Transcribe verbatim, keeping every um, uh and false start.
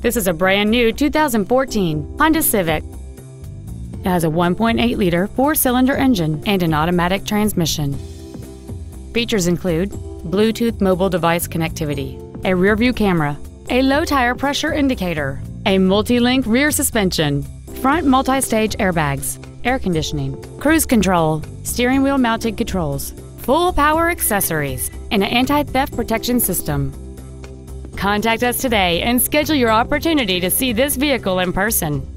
This is a brand new two thousand fourteen Honda Civic. It has a one point eight liter four-cylinder engine and an automatic transmission. Features include Bluetooth mobile device connectivity, a rear-view camera, a low tire pressure indicator, a multi-link rear suspension, front multi-stage airbags, air conditioning, cruise control, steering wheel mounted controls, full power accessories, and an anti-theft protection system. Contact us today and schedule your opportunity to see this vehicle in person.